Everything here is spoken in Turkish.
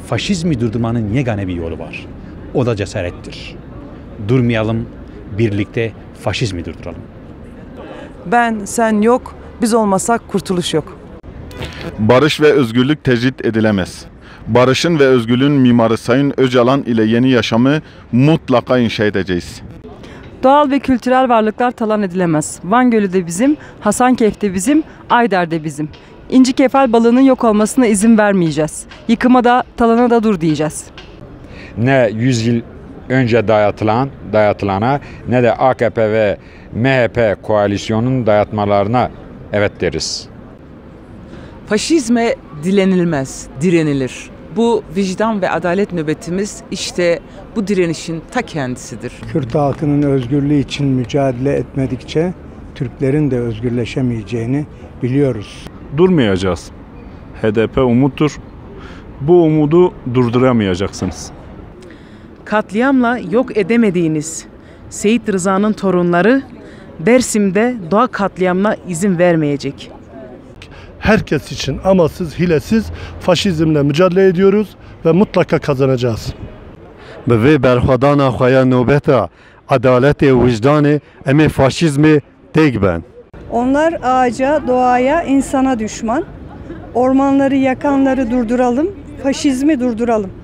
faşizmi durdurmanın yegane bir yolu var. O da cesarettir. Durmayalım, birlikte faşizmi durduralım. Ben, sen yok, biz olmasak kurtuluş yok. Barış ve özgürlük tecrit edilemez. Barışın ve özgürlüğün mimarı Sayın Öcalan ile yeni yaşamı mutlaka inşa edeceğiz. Doğal ve kültürel varlıklar talan edilemez. Van Gölü de bizim, Hasankeyf de bizim, Ayder de bizim. İnci kefal balığının yok olmasına izin vermeyeceğiz. Yıkıma da, talana da dur diyeceğiz. Ne 100 yıl önce dayatılana ne de AKP ve MHP koalisyonun dayatmalarına evet deriz. Faşizme dilenilmez, direnilir. Bu vicdan ve adalet nöbetimiz işte bu direnişin ta kendisidir. Kürt halkının özgürlüğü için mücadele etmedikçe Türklerin de özgürleşemeyeceğini biliyoruz. Durmayacağız. HDP umuttur. Bu umudu durduramayacaksınız. Katliamla yok edemediğiniz Seyit Rıza'nın torunları Dersim'de doğa katliamına izin vermeyecek. Herkes için amasız, hilesiz faşizmle mücadele ediyoruz ve mutlaka kazanacağız. Ve berxadana xaya nöbeta adaleti vicdanı eme faşizmi tek ben. Onlar ağaca, doğaya, insana düşman. Ormanları yakanları durduralım, faşizmi durduralım.